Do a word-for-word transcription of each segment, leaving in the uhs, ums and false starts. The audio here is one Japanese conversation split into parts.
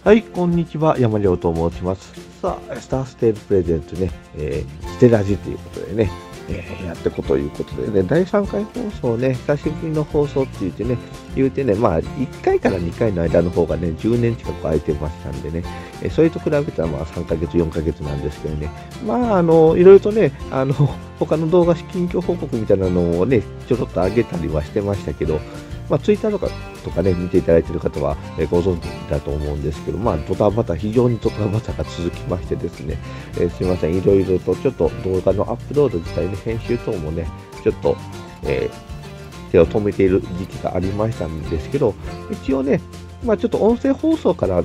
はい、こんにちは。山亮と申します。さあ、スターステールプレゼンツね、えー、ステラジということでね、えー、やっていこうということでね、だいさんかい放送ね、久しぶりの放送って言ってね、言うてね、まあ、いっかいからにかいの間の方がね、じゅうねん近く空いてましたんでね、えー、それと比べたらまあさんかげつ、よんかげつなんですけどね、まあ、あの、いろいろとね、あの、他の動画、近況報告みたいなのをね、ちょろっと上げたりはしてましたけど、まあ、ツイッターとかとかね、見ていただいている方は、えー、ご存知だと思うんですけど、まあ、ドタバタ、非常にドタバタが続きましてですね、えー、すみません、いろいろとちょっと動画のアップロード自体ね、編集等もね、ちょっと、えー、手を止めている時期がありましたんですけど、一応ね、まあ、ちょっと音声放送からって、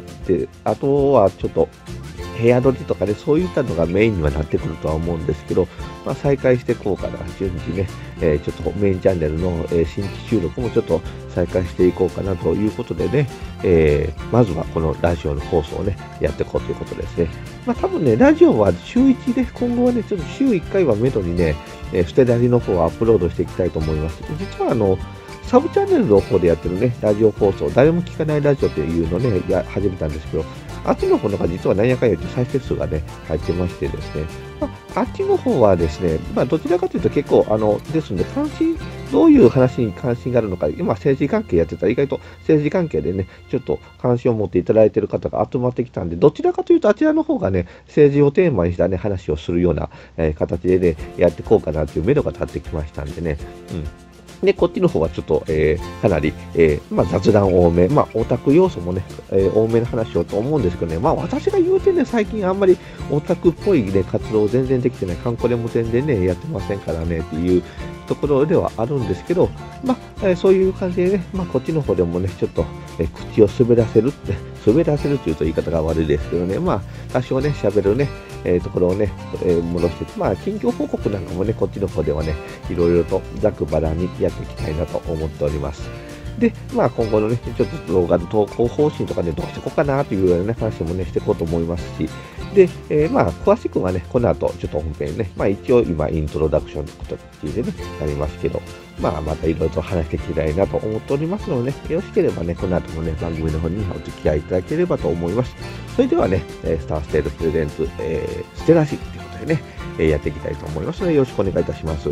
あとはちょっと、部屋撮りとかね、そういったのがメインにはなってくるとは思うんですけど、まあ、再開していこうかな、順次ね、えー、ちょっとメインチャンネルの、えー、新規収録もちょっと再開していこうかなということでね、えー、まずはこのラジオの放送をね、やっていこうということですね。まあ多分ね、ラジオは週いちで、今後はね、ちょっと週いっかいはめどにね、えー、捨てらりの方をアップロードしていきたいと思います。実はあの、サブチャンネルの方でやってるね、ラジオ放送、誰も聞かないラジオというのをね、や始めたんですけど、あっちの方が実はなんやかんや言って再生数がね、入ってましてですね、まあ、あっちの方はですね、まあ、どちらかというと結構、あの、ですので、関心、どういう話に関心があるのか、今、政治関係やってたら、意外と政治関係でね、ちょっと関心を持っていただいている方が集まってきたんで、どちらかというと、あちらの方がね、政治をテーマにしたね、話をするような、えー、形でね、やっていこうかなという目処が立ってきましたんでね、うん。で、こっちの方はちょっと、えー、かなり、えー、まあ、雑談多め、まあ、オタク要素もね、えー、多めの話をと思うんですけどね、まあ、私が言うてね、最近あんまりオタクっぽいね、活動全然できてない、カンコレも全然ね、やってませんからね、っていうところではあるんですけど、まあ、えー、そういう感じでね、まあ、こっちの方でもね、ちょっと、えー、口を滑らせるって、滑らせるというと言い方が悪いですけどね、まあ、多少ね、喋るね、えー、ところをね、えー、戻して、まあ、近況報告なんかもね、こっちの方ではね、いろいろとざくばらにやっていきたいなと思っております。で、まあ、今後のね、ちょっと動画の投稿方針とかね、どうしていこうかなというような、ね、話もね、していこうと思いますし、で、えー、まあ、詳しくはね、この後、ちょっと本編ね、まあ、一応今、イントロダクションのことでね、なりますけど、まあ、またいろいろと話していきたいなと思っておりますのでね、よろしければね、この後もね、番組の方にお付き合いいただければと思います。それではね、スターステールプレゼンツ、えー、ステラジということでね、えやっていきたいと思いますので、よろしくお願いいたします。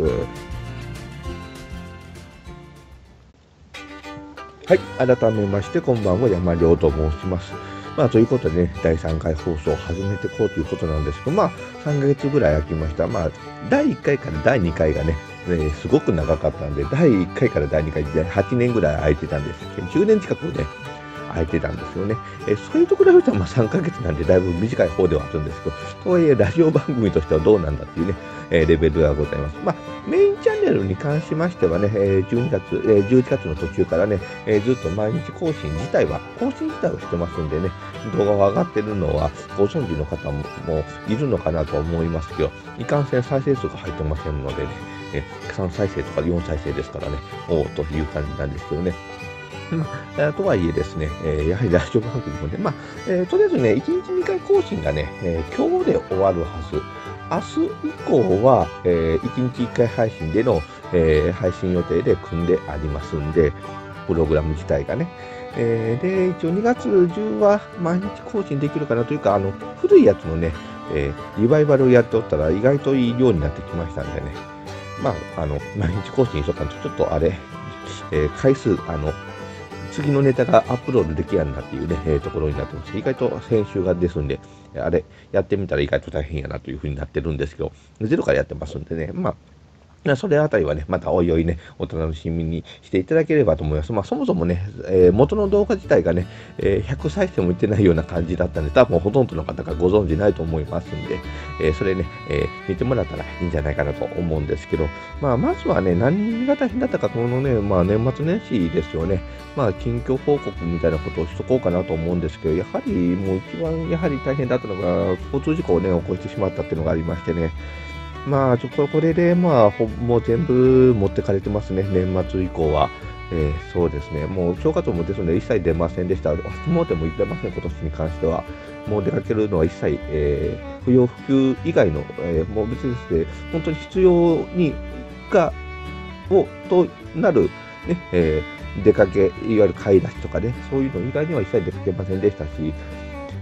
はい、改めまして、こんばんは、山亮と申します。まあ、ということでね、だいさんかい放送を始めていこうということなんですけど、まあ、さんかげつぐらい空きました。まあ、だいいっかいからだいにかいがね、ねすごく長かったんで、だいいっかいからだいにかいではちねんぐらい空いてたんですけど、じゅうねん近くね、空いてたんですよね。えそれと比べたらまあさんかげつなんでだいぶ短い方ではあるんですけど、とはいえラジオ番組としてはどうなんだっていうね、えー、レベルがございます。まあ、メインチャンネルに関しましてはね、えー、じゅうにがつ、えー、じゅういちがつの途中からね、えー、ずっと毎日更新自体は、更新自体をしてますんでね、動画が上がってるのはご存知の方ももいるのかなと思いますけど、いかんせん再生数が入ってませんのでね、えー、さんさいせいとかよんさいせいですからね、おおという感じなんですけどね。まあ、とはいえですね、えー、やはりラジオ番組もね、まあ、えー、とりあえずね、いちにちにかい更新がね、えー、今日で終わるはず。明日以降は、えー、いちにちいっかい配信での、えー、配信予定で組んでありますんで、プログラム自体がね。えー、で、一応にがつ中は毎日更新できるかなというか、あの、古いやつのね、えー、リバイバルをやっておったら意外といい量になってきましたんでね。まあ、あの、毎日更新しとったんで、ちょっとあれ、えー、回数、あの、次のネタがアップロードできやんなっていうね、えー、ところになってます。意外と編集がですんで、あれ、やってみたら意外と大変やなという風になってるんですけど、ゼロからやってますんでね、まあ、それあたりはね、またおいおいね、お楽しみにしていただければと思います。まあ、そもそもね、えー、元の動画自体がね、えー、ひゃくさいせいもいってないような感じだったんで、多分ほとんどの方がご存知ないと思いますんで、えー、それね、えー、見てもらったらいいんじゃないかなと思うんですけど、まあ、まずはね、何が大変だったか、このね、まあ、年末年始ですよね。まあ、近況報告みたいなことをしとこうかなと思うんですけど、やはりもう一番やはり大変だったのが、交通事故をね、起こしてしまったっていうのがありましてね、まあ、ちょここれで、まあ、ほもう全部持ってかれてますね、年末以降は。えー、そうですね、もう正月もですので一切出ませんでした。初詣も行ってません、今年に関しては。もう出かけるのは一切、えー、不要不急以外の、えー、もう別にですね、本当に必要に、が、を、となる、ね、えー、出かけ、いわゆる買い出しとかね、そういうの以外には一切出かけませんでしたし、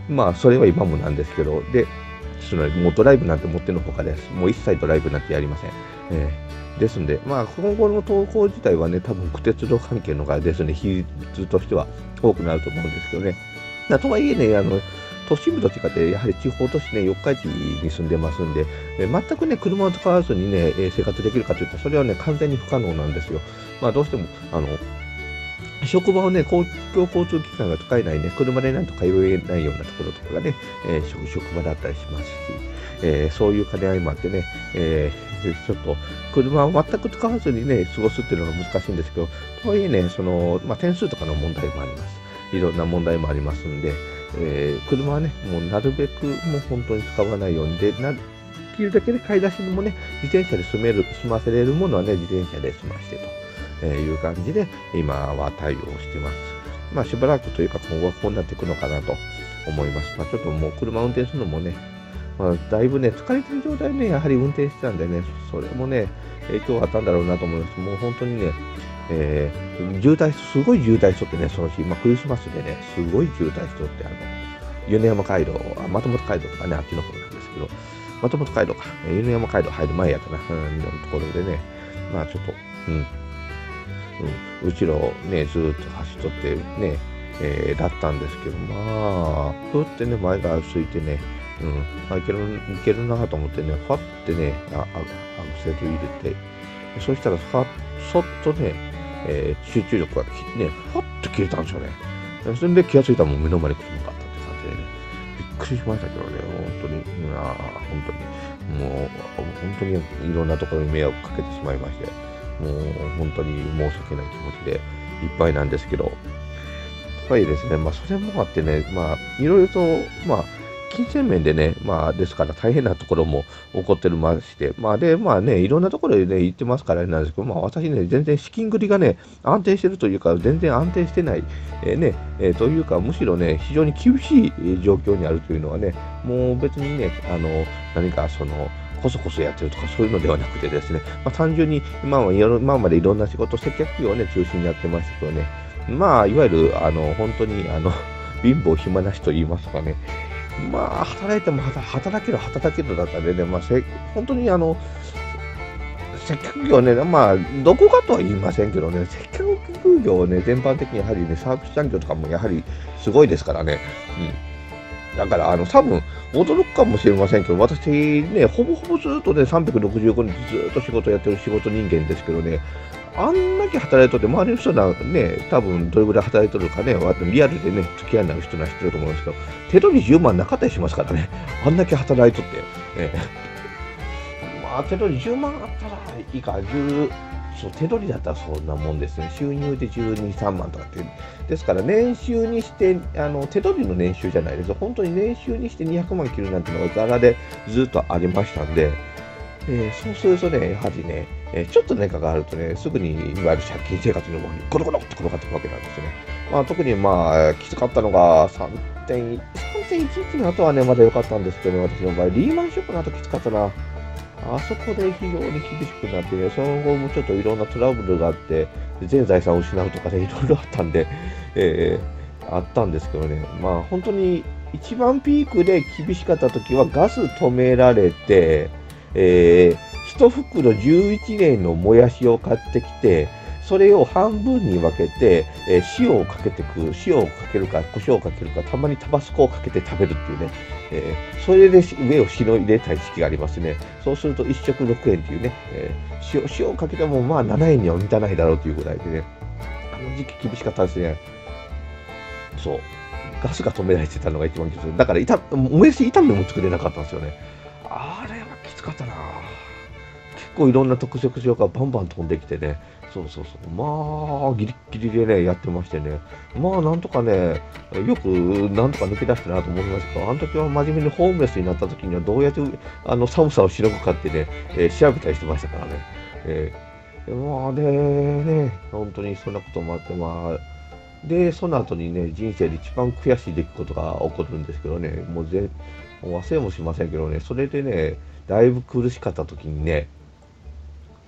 まあ、それは今もなんですけど、で、そのもうドライブなんて持ってのほかです。もう一切ドライブなんてやりません。えー、ですんで、まあ、今後の投稿自体はね、多分、鉄道関係のがですね、比率としては多くなると思うんですけどね。とはいえね、あの、都心部と違って、やはり地方都市ね、四日市に住んでますんで、えー、全くね、車を使わずにね、えー、生活できるかといったら、それはね、完全に不可能なんですよ。まあ、どうしても、あの、職場をね、公共交通機関が使えないね、車でなんとか通えないようなところとかがね、えー、職職場だったりしますし、えー、そういう兼ね合いもあってね、えー、ちょっと車を全く使わずにね、過ごすっていうのが難しいんですけど、とはいえね、その、まあ、点数とかの問題もあります。いろんな問題もありますんで、えー、車はね、もうなるべくもう本当に使わないようにで、なできるだけで買い出しもね、自転車で済める、済ませれるものはね、自転車で済ましてと。えー、いう感じで今は対応してます。まあしばらくというか今後はこうなっていくのかなと思います。まあちょっともう車運転するのもね、まあ、だいぶね、疲れてる状態でね、やはり運転してたんでね、それもね、影響があったんだろうなと思います。もう本当にね、えー、渋滞、すごい渋滞しとってね、その日、まあクリスマスでね、すごい渋滞しとって、あの、米山街道、あ、まともと街道とかね、あっちの方なんですけど、まともと街道か、米山街道入る前やったな、うん、のところでね、まあちょっと、うん、うん、うちのね、ずーっと走っとってね、えー、だったんですけど、まあ、ふってね、前が空いてね、うん、あ、いける、いけるなと思ってね、ファってね、あ、あアクセル入れて、そしたら、ファそっとね、えー、集中力がね、ファッと切れたんですよね。それで気がついたらもう目の前に来なかったって感じでね、びっくりしましたけどね、本当に、うん、あ本当に、もう、本当にいろんなところに迷惑かけてしまいまして、もう本当に申し訳ない気持ちでいっぱいなんですけど、とはいえですね、まあそれもあってね、まあいろいろと、まあ金銭面でね、まあですから大変なところも起こってるまして、まあで、まあね、いろんなところでね、行ってますからなんですけど、まあ私ね、全然資金繰りがね、安定してるというか、全然安定してない、えー、ね、えー、というか、むしろね、非常に厳しい状況にあるというのはね、もう別にね、あの、何かその、こそこそやってるとかそういうのではなくてですね、まあ、単純に今は今までいろんな仕事、接客業をね、中心にやってましたけどね、まあ、いわゆる、あの、本当に、あの、貧乏暇なしと言いますかね、まあ、働いても働ける、働けるだったんでね、まあ、せ本当にあの、接客業ね、まあ、どこかとは言いませんけどね、接客業ね、全般的にやはりね、サービス産業とかもやはりすごいですからね、うん。だから、あの、多分、驚くかもしれませんけど、私ね、ほぼほぼずっとね、さんびゃくろくじゅうごにちずっと仕事やってる仕事人間ですけどね、あんだけ働いとって、周りの人がね、多分どれぐらい働いとるかね、リアルでね、付き合いになる人は知ってると思うんですけど、手取りじゅうまんなかったりしますからね、あんだけ働いとって。えー、まあ、手取りじゅうまんあったらいいか、じゅう、そう、手取りだったらそんなもんですね。収入でじゅうに、さんまんとかって。ですから、年収にして、あの、手取りの年収じゃないですよ。本当に年収にしてにひゃくまん切るなんていうのがざらでずっとありましたんで、えー、そうするとね、やはりね、えー、ちょっと年間があるとね、すぐにいわゆる借金生活の方にゴロゴロっと転がっていくわけなんですよね。まあ、特にまあ、きつかったのがさんてんいち、さんてんいちいちの後はね、まだ良かったんですけど、ね、私の場合、リーマンショックの後きつかったな。あそこで非常に厳しくなってね、その後もちょっといろんなトラブルがあって、全財産を失うとかね、いろいろあったんで、えー、あったんですけどね、まあ本当に一番ピークで厳しかった時はガス止められて、えー、いち袋じゅういちねんのもやしを買ってきて、それを半分に分けて、えー、塩をかけてく、塩をかけるか、胡椒をかけるか、たまにタバスコをかけて食べるっていうね、えー、それで上をしのいでた時期がありますね。そうするといっ食ろくえんっていうね、えー、塩、塩をかけてもまあななえんには満たないだろうというぐらいでね、あの時期厳しかったですね。そう。ガスが止められてたのが一番きつい。だから、いた、もやし炒めも作れなかったんですよね。あれはきつかったな。結構いろんな特色症がバンバン飛んできてね、そうそうそう、まあ、ギリッギリでね、やってましてね、まあ、なんとかね、よくなんとか抜け出したなと思いますけど、あの時は真面目にホームレスになった時にはどうやってあの寒さをしのぐかってね、えー、調べたりしてましたからね。えー、まあでね、本当にそんなこともあって、まあ、で、その後にね、人生で一番悔しい出来事が起こるんですけどね、もうぜもう忘れもしませんけどね、それでね、だいぶ苦しかった時にね、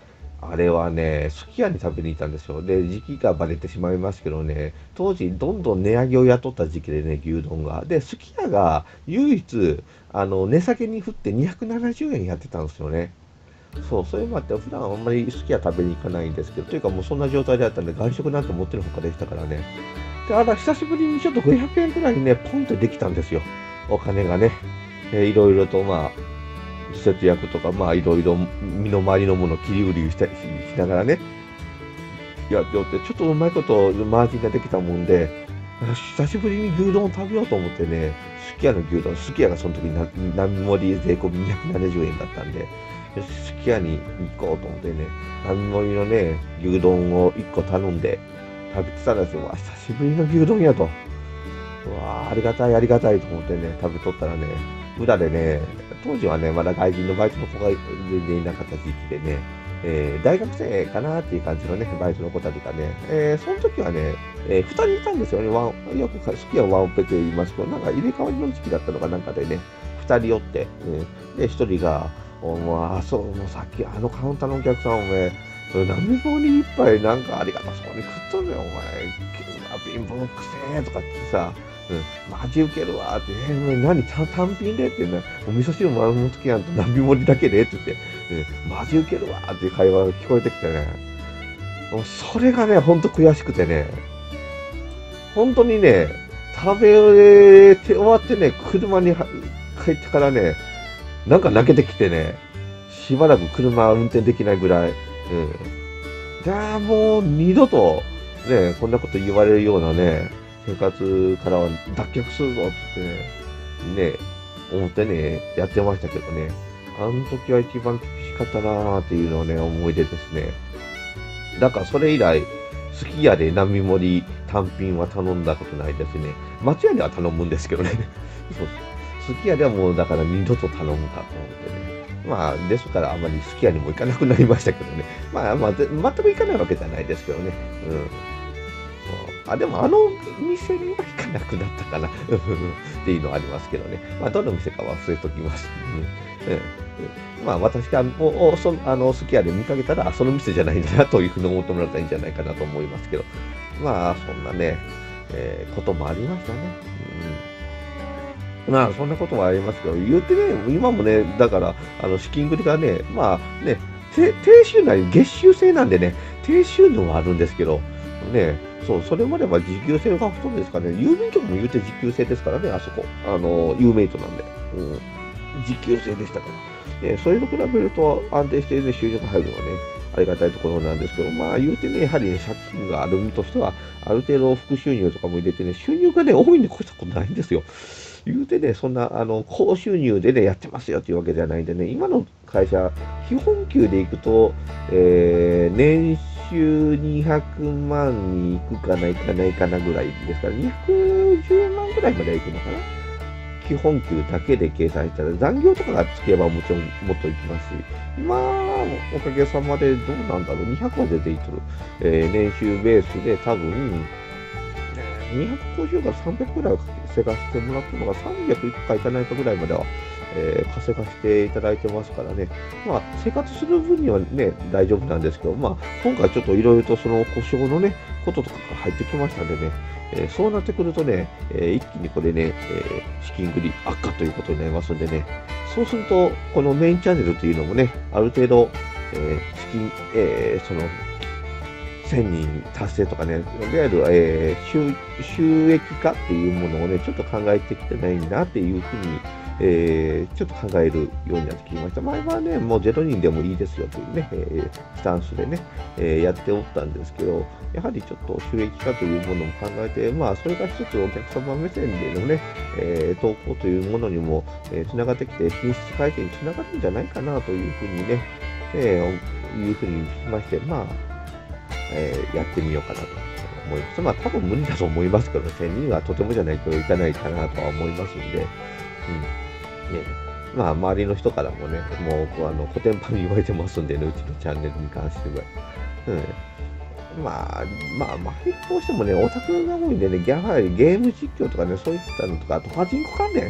あれはね、すき家に食べに行ったんですよ。で、時期がバレてしまいますけどね、当時どんどん値上げを雇った時期でね、牛丼が。で、すき家が唯一、あの、値下げに振ってにひゃくななじゅうえんやってたんですよね。そう、それもあって、普段あんまりすき家食べに行かないんですけど、というかもうそんな状態であったんで、外食なんて持ってるほかでしたからね。で、あら、久しぶりにちょっとごひゃくえんくえんくらいにね、ポンってできたんですよ。お金がね。えーいろいろと、まあ、節約とか、まあ、いろいろ身の回りのものを切り売りしたりししながらね、やっておって、ちょっとうまいことマージンができたもんで、久しぶりに牛丼を食べようと思ってね、すき家の牛丼、すき家がその時にな並盛り税込みにひゃくななじゅうえんだったんで、すき家に行こうと思ってね、並盛りのね、牛丼をいっこ頼んで食べてたんですよ。わあ、久しぶりの牛丼やと。うわあ、ありがたいありがたいと思ってね、食べとったらね、裏でね、当時はね、まだ外人のバイトの子が全然いなかった時期でね、えー大学生かなっていう感じのね、バイトの子たちがね、えーその時はね、えーふたりいたんですよね。ワンよくか好きはワンオペって言いますけど、なんか入れ替わりの時期だったのかなんかでね、ふたりおって、うんで、ひとりが、おもう、あ、そう、もうさっきあのカウンターのお客さん、おめえ、何本に一杯なんかありがたそうに食っとんねん、お前、貧乏くせえとかってさ、うん、マジウケるわーって、えー、何、単単品でってな、お味噌汁もあの時やんと並盛りだけでって言って、うん、マジウケるわーっていう会話が聞こえてきてね、もうそれがね、ほんと悔しくてね、本当にね、食べて終わってね、車には帰ってからね、なんか泣けてきてね、しばらく車運転できないぐらい、うん。じゃあもう二度と、ね、こんなこと言われるようなね、生活からは脱却するぞって言ってね、ね、思ってね、やってましたけどね。あの時は一番厳しかったなーっていうのはね、思い出ですね。だからそれ以来、すき家で並盛り単品は頼んだことないですね。松屋では頼むんですけどね。そうすき家ではもうだから二度と頼むかと思ってね。まあ、ですからあまりすき家にも行かなくなりましたけどね。まあまあ、ぜ全く行かないわけじゃないですけどね。うん。そうあ、でもあの店には行かなくなったかな。っていうのはありますけどね。まあ、どの店かは忘れときます。うん。うんまあ、私がもうそあのすき家で見かけたら、その店じゃないんだなというふうに思ってもらったらいいんじゃないかなと思いますけど、まあ、そんなね、えーこともありましたね。うん、まあ、そんなことはありますけど、言うてね、今もね、だから、あの資金繰りがね、まあね、低低収入、月収制なんでね、低収入はあるんですけど、ね、そう、それまでは時給制がほとんどですからね、郵便局も言うて時給制ですからね、あそこ、あの、有名人なんで、うん、時給制でしたから。えーそれと比べると安定して、ね、収入が入るのはね、ありがたいところなんですけど、まあ言うてね、やはりね、借金がある身としては、ある程度副収入とかも入れてね、収入がね、多いに越したことないんですよ。言うてね、そんな、あの、高収入でね、やってますよっていうわけじゃないんでね、今の会社、基本給でいくと、えー年収にひゃくまんに行くかな、行かないかなぐらいですから、にひゃくじゅうまんぐらいまでは行くのかな。基本給だけで計算したら、残業とかがつけばもちろんもっといきますし、まあ、おかげさまでどうなんだろう、にひゃくは出ていってる。えー年収ベースで多分、にひゃくごじゅうからさんびゃくぐらいは稼がしてもらったのがさんびゃくいくかいかないかぐらいまでは、えー稼がしていただいてますからね。まあ、生活する分にはね、大丈夫なんですけど、まあ、今回ちょっといろいろとその故障のね、こととかが入ってきましたんでね、えーそうなってくるとね、えー一気にこれね、えー資金繰り悪化ということになりますんでね、そうすると、このメインチャンネルというのもね、ある程度、えー資金、えーその、せんにん達成とかね、いわゆる、えー収収益化っていうものをね、ちょっと考えてきてないなっていうふうに、えーちょっと考えるようになってきました。前はね、もうゼロにんでもいいですよというね、えースタンスでね、えーやっておったんですけど、やはりちょっと収益化というものも考えて、まあ、それが一つお客様目線でのね、えー投稿というものにも、えー、つながってきて、品質改善につながるんじゃないかなというふうにね、えーいうふうに聞きまして、まあ、えーやってみようかなと思います。まあ、多分無理だと思いますけど、せんにんはとてもじゃないといかないかなとは思いますんで、うん。ね、まあ、周りの人からもね、もう、こうあの、コテンパンに言われてますんでね、うちのチャンネルに関しては。うん。まあ、まあ、まあ、どうしてもね、オタクが多いんでね、やはりゲーム実況とかね、そういったのとか、あとパチンコ関連、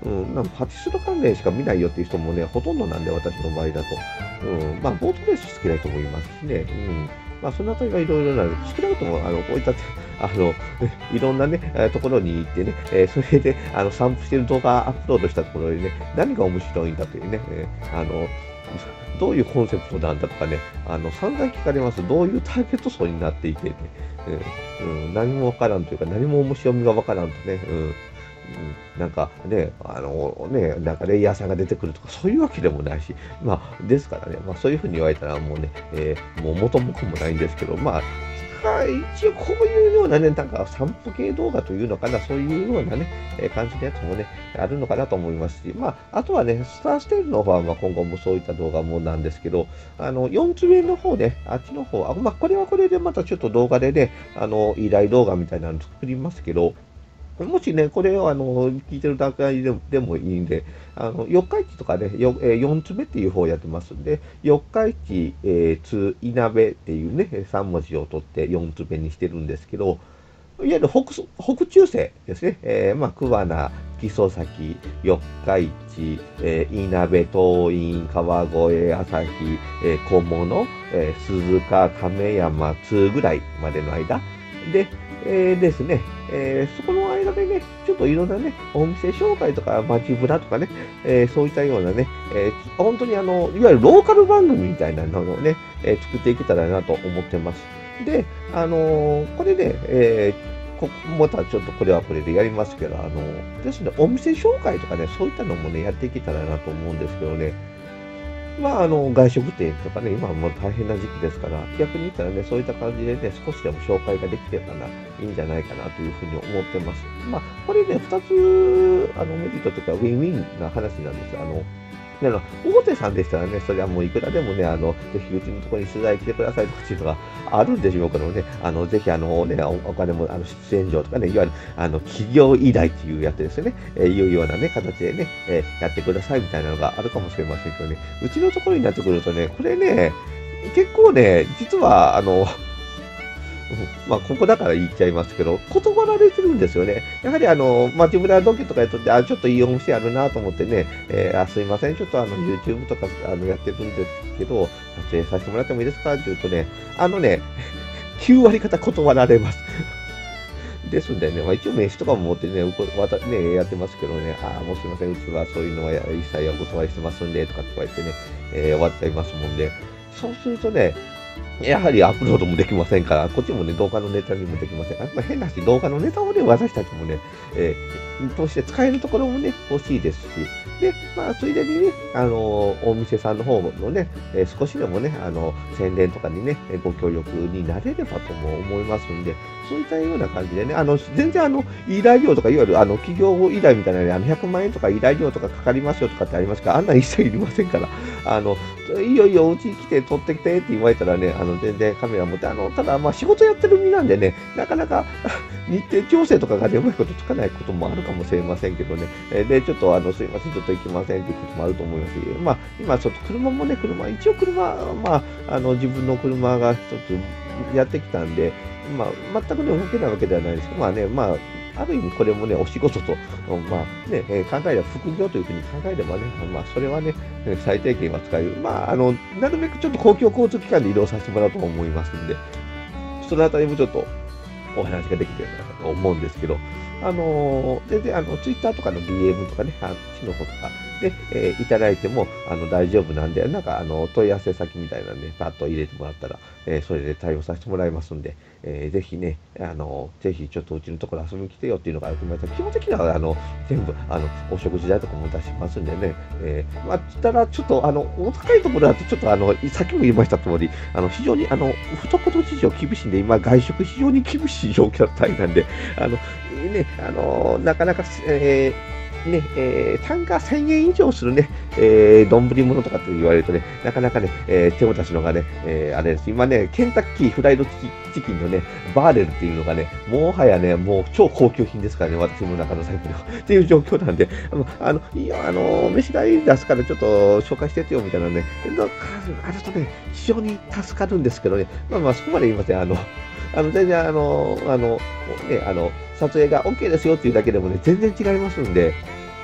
うん、なんかパティスト関連しか見ないよっていう人もね、ほとんどなんで、私の場合だと。うん、まあ、ボートレース好きな人もいますしね。うん。まあ、そのあたりはいろいろなる。少なくとも、あの、こういった、あの、いろんなね、えーところに行ってね、えーそれで、あの、散布してる動画アップロードしたところでね、何が面白いんだというね、えーあの、どういうコンセプトなんだとかね、あの、散々聞かれます。どういうターゲット層になっていてね、うん、うん、何もわからんというか、何も面白みがわからんとね、うん、うん、なんかね、あのね、なんかレイヤーさんが出てくるとか、そういうわけでもないし、まあ、ですからね、まあ、そういうふうに言われたら、もうね、えーもう元も子もないんですけど、まあ、はい、一応こういうようなね、なんか散歩系動画というのかな、そういうようなね、えー感じのやつもね、あるのかなと思いますし、まあ、あとはね、スターステージの方は、まあ、今後もそういった動画もなんですけど、あの、よんつめの方ね、あっちの方、あ、まあ、これはこれでまたちょっと動画でね、あの、依頼動画みたいなの作りますけど、もしね、これをあの聞いてる段階でもでもいいんで、あの四日市とかね、よえーよんつめっていう方をやってますんで、四日市、えー、つ、いなべっていうね、さん文字を取ってよんつめにしてるんですけど、いわゆる北そ北中世ですね、えー、まあ、桑名、木曽崎、四日市、えー、いなべ、東院、川越、朝日、えー、小物、えー、鈴鹿、亀山、津ぐらいまでの間で、えーですね、えーそこの間でね、ちょっといろんなね、お店紹介とか、街ブラとかね、えーそういったようなね、えー本当にあの、いわゆるローカル番組みたいなのをね、えー作っていけたらなと思ってます。で、あのーこれね、えーこまたちょっとこれはこれでやりますけど、あのですね、お店紹介とかね、そういったのもね、やっていけたらなと思うんですけどね、まあ、あの、外食店とかね、今はもう大変な時期ですから、逆に言ったらね、そういった感じでね、少しでも紹介ができてたらいいんじゃないかなというふうに思ってます。まあ、これね、二つ、あの、メリットというか、ウィンウィンな話なんですよ。あの、あの大手さんでしたらね、それはもういくらでもね、あの、ぜひうちのところに取材来てくださいとかっていうのがあるんでしょうけどね、あの、ぜひあのね、おお金も、あの、出演料とかね、いわゆる、あの、企業依頼っていうやつですよね、えーいうようなね、形でね、えーやってくださいみたいなのがあるかもしれませんけどね、うちのところになってくるとね、これね、結構ね、実は、あの、うんまあ、ここだから言っちゃいますけど、断られてるんですよね。やはりあの、街ブラ時計とかやっとって、あ、ちょっといいお店あるなと思ってね、えーあ、すいません、ちょっとあの、YouTube とかあのやってるんですけど、撮影させてもらってもいいですかって言うとね、あのね、きゅう割方断られます。ですんでね、まあ、一応名刺とかも持ってね、うこわたね、やってますけどね、ああ、もうすいません、うちはそういうのは一切お断りしてますんで、とかって言われてね、えー終わっちゃいますもんで、そうするとね、やはりアップロードもできませんから、こっちもね、動画のネタにもできません。あまあ、変な話、動画のネタをね、私たちもね、えー、通して使えるところもね、欲しいですし、で、まあ、ついでにね、あのーお店さんの方のね、えー少しでもね、あの、宣伝とかにね、えーご協力になれればとも思いますんで、そういったような感じでね、あの、全然あの、依頼料とか、いわゆるあの、企業依頼みたいなね、あの、ひゃくまん円とか依頼料とかかかりますよとかってありますから、あんなん一切いりませんから、あの、いいよいいよ、うちに来て撮ってきてって言われたらね、あの、全然カメラ持って、あの、ただまあ仕事やってる身なんでね、なかなか日程調整とかがね、うまいことつかないこともあるかもしれませんけどね、えーで、ちょっとあの、すいません、ちょっと行きませんっていうこともあると思いますし、まあ、今ちょっと車もね、車、一応車、まあ、あの、自分の車が一つやってきたんで、まあ、全くね、動けないわけではないですけど、まあね、まあ、ある意味これもね、お仕事と、まあね、えー考えれば副業というふうに考えればね、まあ、それはね、えー最低限は使える。まあ、あの、なるべくちょっと公共交通機関で移動させてもらおうと思いますんで、そのあたりもちょっとお話ができてるかなと思うんですけど、あのー全然あの、ツイッターとかの ディーエム とかね、あっちの方とかで、えーいただいても、あの、大丈夫なんで、なんか、あの、問い合わせ先みたいなね、パッと入れてもらったら、えーそれで対応させてもらいますんで、えーぜひね、あの、ぜひちょっとうちのところ遊びに来てよっていうのがあると思います。基本的には、あの、全部、あの、お食事代とかも出しますんでね、えーまあ、ただ、ちょっと、あの、お高いところだと、ちょっと、あの、さっきも言いました通り、あの、非常に、あの、懐事情厳しいんで、今、外食非常に厳しい状態なんで、あの、ね、あの、なかなか、えーね、えー、単価せんえん以上するね、えー、丼物とかって言われるとね、なかなかね、えー手を出すのがね、えーあれです。今ね、ケンタッキーフライドチキチキンのね、バーレルっていうのがね、もはやね、もう超高級品ですからね、私の中の財布では。っていう状況なんで、あの、あのいいよ、あの、飯代出すからちょっと紹介してってよ、みたいなね、のあるとね、非常に助かるんですけどね、まあまあ、そこまで言いません。あの、あの、全然、あの、あの、ね、あの、撮影が OK ですよっていうだけでもね、全然違いますんで、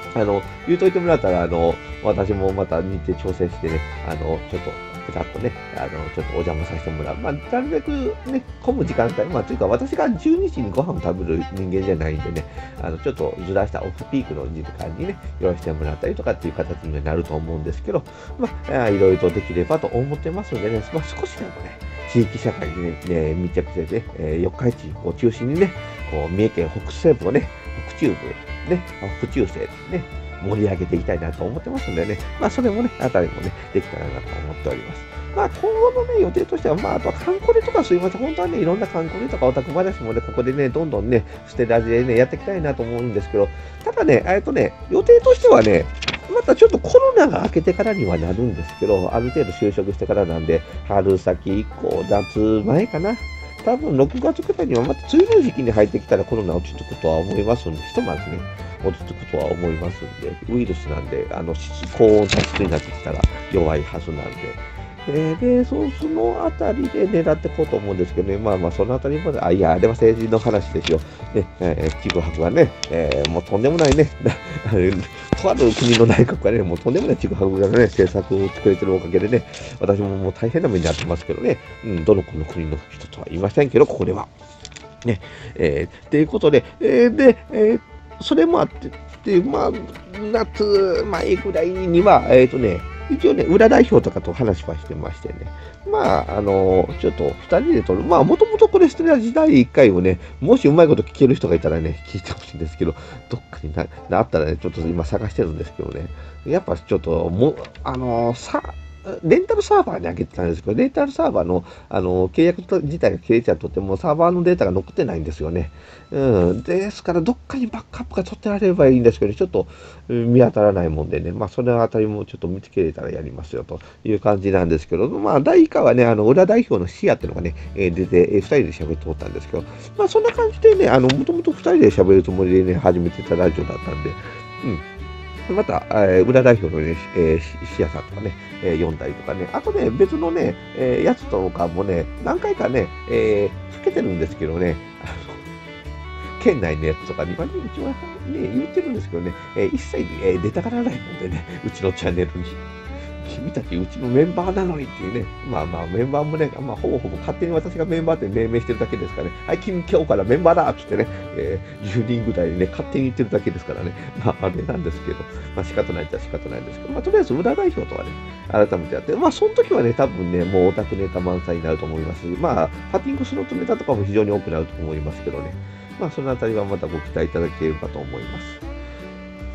あの、言うといてもらったら、あの、私もまた日程調整してね、あの、ちょっと、ペタッとね、あの、ちょっとお邪魔させてもらう。まあ、なるべくね、混む時間帯、まあ、というか、私がじゅうにじにご飯を食べる人間じゃないんでね、あの、ちょっとずらしたオフピークの時間にね、用意してもらったりとかっていう形にはなると思うんですけど、まあ、いろいろとできればと思ってますんでね、まあ、少しでもね、地域社会にね、ね密着してね、えー、四日市を中心にね、こう、三重県北西部をね、北中部、ね、北中西ね、盛り上げていきたいなと思ってますんでね、まあ、それもね、あたりもね、できたらなと思っております。まあ、今後のね、予定としては、まあ、あとはカンコレとかすいません、本当はね、いろんなカンコレとかオタク話もね、ここでね、どんどんね、ステラジでね、やっていきたいなと思うんですけど、ただね、えっとね、予定としてはね、またちょっとコロナが明けてからにはなるんですけど、ある程度就職してからなんで、春先以降、夏前かな。多分ろくがつくらいにはまた梅雨の時期に入ってきたらコロナ落ち着くとは思いますんで、ひとまずね、落ち着くとは思いますんで、ウイルスなんで、あの、高温多湿になってきたら弱いはずなんで、えー、で、そう、そのあたりで狙っていこうと思うんですけどね、まあまあ、そのあたりまで、あ、いや、あれは政治の話ですよ。ね、えー、ちぐはぐはね、えー、もうとんでもないね、とある国の内閣がね、もうとんでもないちぐはぐがね、政策を作れてるおかげでね、私ももう大変な目になってますけどね、うん、どの国の国の人とは言いませんけど、ここでは。ね、えー、っていうことで、えー、で、えー、それもあって、で、まあ、夏前ぐらいには、えっ、ー、とね、一応ね、裏代表とかと話はしてましてね。まあ、あのー、ちょっと二人で撮る。まあ、もともとこれステラジだいいっかいをね、もしうまいこと聞ける人がいたらね、聞いてほしいんですけど、どっかにな、なったらね、ちょっと今探してるんですけどね。やっぱちょっと、も、あのー、さ、レンタルサーバーにあげてたんですけど、レンタルサーバーの、あの契約自体が切れちゃうとってもサーバーのデータが残ってないんですよね。うん。ですから、どっかにバックアップが取ってあれればいいんですけど、ちょっと見当たらないもんでね、まあ、そのあたりもちょっと見つけれたらやりますよという感じなんですけど、まあ、第一回はね、あの、裏代表の視野っていうのがね、え出て、え二人で喋っておったんですけど、まあ、そんな感じでね、あの、もともと二人で喋るつもりでね、始めてたラジオだったんで、うん。また、えー、裏代表のね、えー、シアさんとかね、えー、読んだりとかね、あとね、別のね、えー、やつとかもね、何回かね、えー、つけてるんですけどね、あの、県内のやつとかに、まあ、ね、一応ね、言ってるんですけどね、えー、一切、えー、出たがらないのでね、うちのチャンネルに。君たちうちのメンバーなのにっていうね、まあまあメンバーもね、まあほぼほぼ勝手に私がメンバーって命名してるだけですからね、はい、君今日からメンバーだって言ってね、えー、じゅうにんぐらいね、勝手に言ってるだけですからね、まああれなんですけど、まあ仕方ないっちゃ仕方ないんですけど、まあとりあえず裏代表とはね、改めてやって、まあその時はね、多分ね、もうオタクネタ満載になると思いますし、まあパティングスロットネタとかも非常に多くなると思いますけどね、まあそのあたりはまたご期待いただければと思います。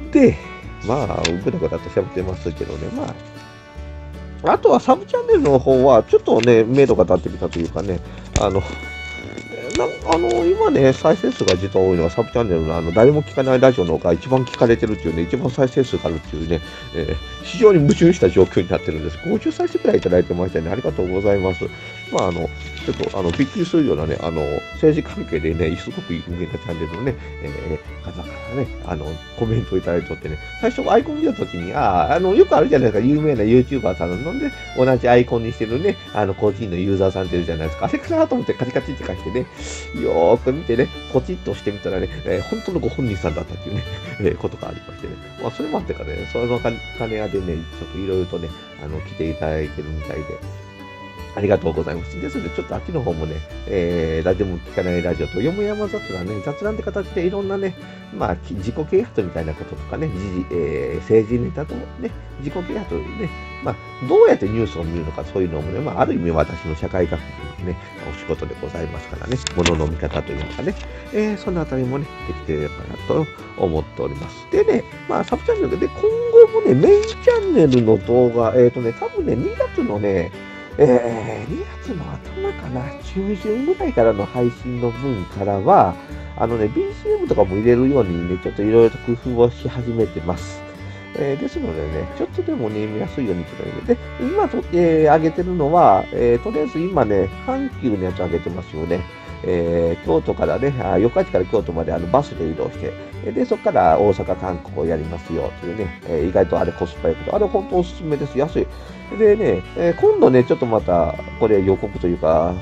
で、まあ、ぐだぐだと喋ってますけどね、まあ、あとはサブチャンネルの方は、ちょっとね、明度が立ってきたというかね、あの、なあの今ね、再生数が実は多いのはサブチャンネルのあの誰も聞かないラジオの方が一番聞かれてるっていうね、一番再生数があるっていうね、えー、非常に矛盾した状況になってるんです。ごじゅっ再生くらいいただいてましたね。ありがとうございます。まあ、あの、ちょっとあのびっくりするようなね、あの、政治関係でね、すごく有名なチャンネルのね、えー、方からね、あの、コメントいただいておってね、最初アイコン見たときに、ああ、あの、よくあるじゃないですか、有名な YouTuber さんなんで、同じアイコンにしてるね、あの、個人のユーザーさんっているじゃないですか。あれかなと思ってカチカチって返してね、よーく見てね、ポチッと押してみたらね、えー、本当のご本人さんだったっていうね、えー、ことがありましてね。まあ、それもあってかね、その金屋でね、ちょっといろいろとね、あの、来ていただいてるみたいで、ありがとうございます。ですので、ちょっとあっちの方もね、えー、ラジオも聞かないラジオと、よもやま雑談ね、雑談って形でいろんなね、まあ、自己啓発みたいなこととかね、時事、えー、政治ネタとね、自己啓発ね、まあ、どうやってニュースを見るのか、そういうのもね、まあ、ある意味私の社会学のね、お仕事でございますからね、物の見方というのかね、えー、そのあたりもね、できてればなと思っております。でね、まあ、サブチャンネルで、今後もね、メインチャンネルの動画、えっとね、多分ね、にがつのね、えー、にがつの頭かな、中旬ぐらいからの配信の分からは、あのね、ビージーエム とかも入れるようにね、ちょっといろいろと工夫をし始めてます。えー、ですのでね、ちょっとでもね、見やすいようにちょっとね。で、今と、えー、上げてるのは、えー、とりあえず今ね、阪急のやつ上げてますよね。えー、京都からね、あ四日市から京都まであのバスで移動して、で、そこから大阪、韓国をやりますよというね、えー、意外とあれコスパ良くて、あれ本当おすすめです。安い。でね、えー、今度ね、ちょっとまた、これ予告というか、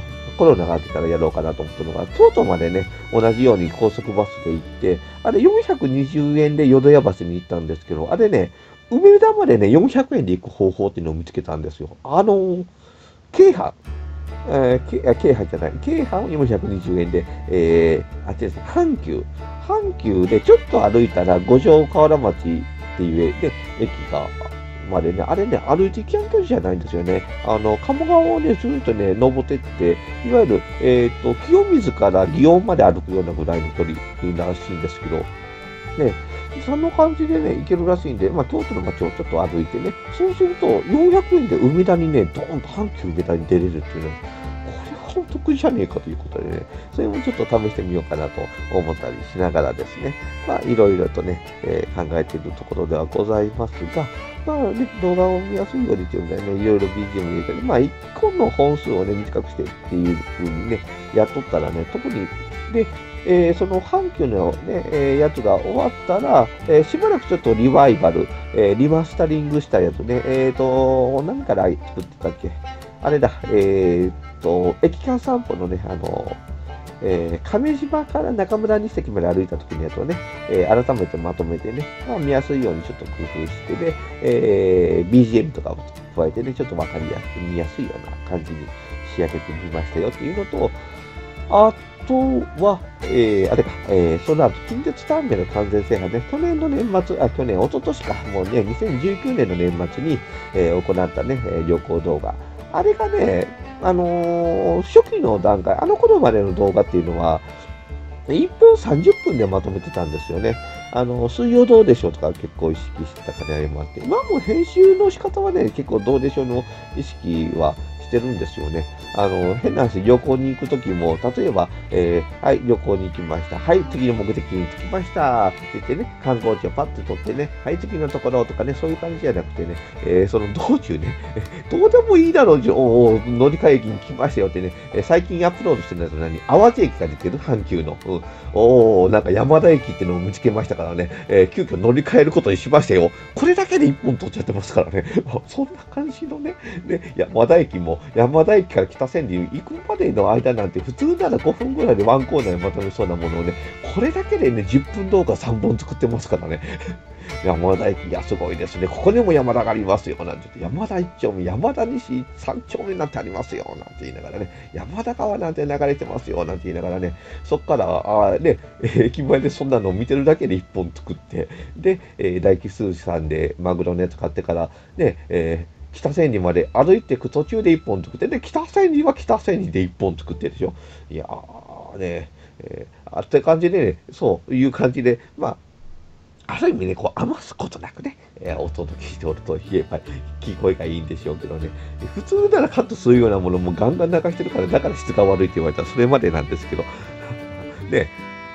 コロナが明けたらやろうかなと思ったのが、京都までね、同じように高速バスで行って、あれよんひゃくにじゅうえんで淀屋橋に行ったんですけど、あれね、梅田までね、よんひゃくえんで行く方法っていうのを見つけたんですよ。あのー、京阪、えー、京京阪じゃない、京阪よんひゃくにじゅうえんで、えー、あっちですね、阪急。阪急でちょっと歩いたら五条河原町っていうで駅がまでね、あれね、歩いてきやん距離じゃないんですよね。あの、鴨川をね、ずっとね、登ってって、いわゆる、えっと、清水から祇園まで歩くようなぐらいの距離らしいんですけど、ね、そんな感じでね、行けるらしいんで、まあ、京都の街をちょっと歩いてね、そうすると、よんひゃくえんで梅田にね、ドーンと阪急梅田に出れるっていうのは、これはお得じゃねえかということでね、それもちょっと試してみようかなと思ったりしながらですね、まあ、いろいろとね、えー、考えているところではございますが、まあね、動画を見やすいようにというのでね、いろいろ ビージーエム 入れたり、まあ、いっこの本数をね、短くしてっていう風にね、やっとったらね、特に、で、えー、その阪急のね、えー、やつが終わったら、えー、しばらくちょっとリバイバル、えー、リマスタリングしたやつね、えっと、何から作ってたっけあれだ、えっと、駅間散歩のね、あの、えー、亀島から中村西駅まで歩いた時のやつをね、えー、改めてまとめてね、まあ、見やすいようにちょっと工夫してね、えー、ビージーエム とかを加えてね、ちょっとわかりやすく、見やすいような感じに仕上げてみましたよっていうのと、あとは、えー、あれか、えー、その後、近鉄ターミナル完全制覇ね、去年の年末、あ、去年、一昨年か、もうね、にせんじゅうきゅうねんの年末に、えー、行ったね、旅行動画。あれがね、あのー、初期の段階、あの頃までの動画っていうのは、いっぷんさんじゅっぷんでまとめてたんですよね。あの、水曜どうでしょうとか結構意識してた方もあって、今も編集の仕方はね、結構どうでしょうの意識はしてるんですよね。あの、変な話、旅行に行くときも、例えば、えー、はい、旅行に行きました。はい、次の目的に着きました。って言ってね、観光地をパッと撮ってね、はい、次のところとかね、そういう感じじゃなくてね、えー、その道中ね、どうでもいいだろう、乗り換え駅に来ましたよってね、えー、最近アップロードしてるのは何淡路駅が出てる阪急の。うん、おー、なんか山田駅っていうのを見つけましたからね、えー、急遽乗り換えることにしましたよ。これだけで一本取っちゃってますからね。そんな感じのね、ね、山田駅も、山田駅から北千里行くまでの間なんて普通ならごふんぐらいでワンコーナーにまとめそうなものをね、これだけでね、じゅっぷん動画さんぼん作ってますからね。山田駅、いや、すごいですね。ここにも山田がありますよ。なんて言って、山田一丁目、山田西三丁目なんてありますよ。なんて言いながらね、山田川なんて流れてますよ。なんて言いながらね、そっから、あね、駅前でそんなのを見てるだけで一本作って、で、えー、大吉数さんでマグロのやつ買ってから、ね、えー北千里まで歩いていく途中で一本作って、で、北千里は北千里で一本作ってるでしょ。いやーね、えー、あって感じでね、そういう感じで、まあ、ある意味ね、こう余すことなくね、えー、お届けしておると言えば聞こえがいいんでしょうけどね、普通ならカットするようなものもガンガン流してるから、だから質が悪いって言われたらそれまでなんですけど、ね、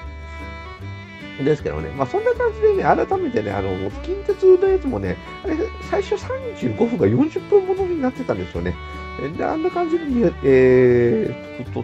ですけどね、まあそんな感じでね、改めてね、あの、近鉄のやつもね、あれ、最初さんじゅうごふんがよんじゅっぷんものになってたんですよね。で、あんな感じで、えー、作っとって、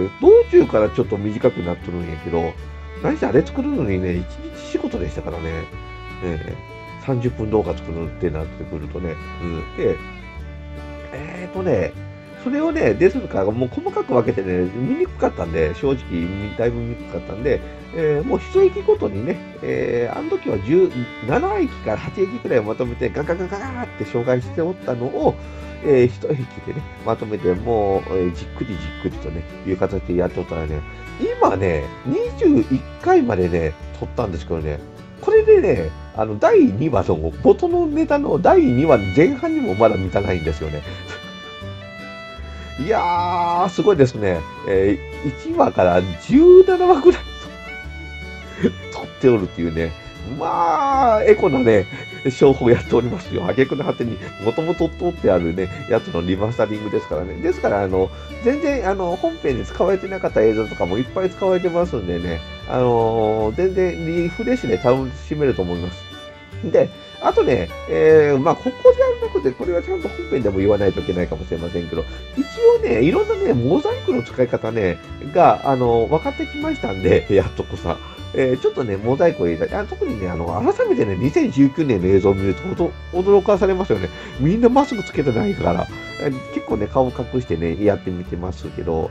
道中からちょっと短くなっとるんやけど、何せあれ作るのにね、いちにち仕事でしたからね、えー、さんじゅっぷん動画作るってなってくるとね、うん、で、えーとね、それをね、でするからもう細かく分けてね、見にくかったんで、正直、だいぶ見にくかったんで、えー、もう一駅ごとにね、えー、あの時はじゅうななえきからはちえきくらいをまとめてガガガガガーって紹介しておったのを、えー、一駅でね、まとめて、もう、えー、じっくりじっくりとね、いう形でやっておったらね、今ね、にじゅういっかいまでね、撮ったんですけどね、これでね、あの、だいにわの、元のネタのだいにわの前半にもまだ満たないんですよね。いやー、すごいですね。えー、いちわからじゅうななわぐらい撮っておるっていうね。まあ、エコなね、商法やっておりますよ。挙句の果てに、もともと撮ってあるね、やつのリマスタリングですからね。ですから、あの、全然、あの、本編に使われてなかった映像とかもいっぱい使われてますんでね、あのー、全然リフレッシュで楽しめると思います。で、あとね、えー、まあ、ここじゃなくて、これはちゃんと本編でも言わないといけないかもしれませんけど、一応ね、いろんなね、モザイクの使い方ね、が、あの、分かってきましたんで、やっとこさ。えー、ちょっとね、モザイクを入れたり、特にね、あの、改めてね、にせんじゅうきゅうねんの映像を見ると、驚かされますよね。みんなマスクつけてないから、えー、結構ね、顔隠してね、やってみてますけど、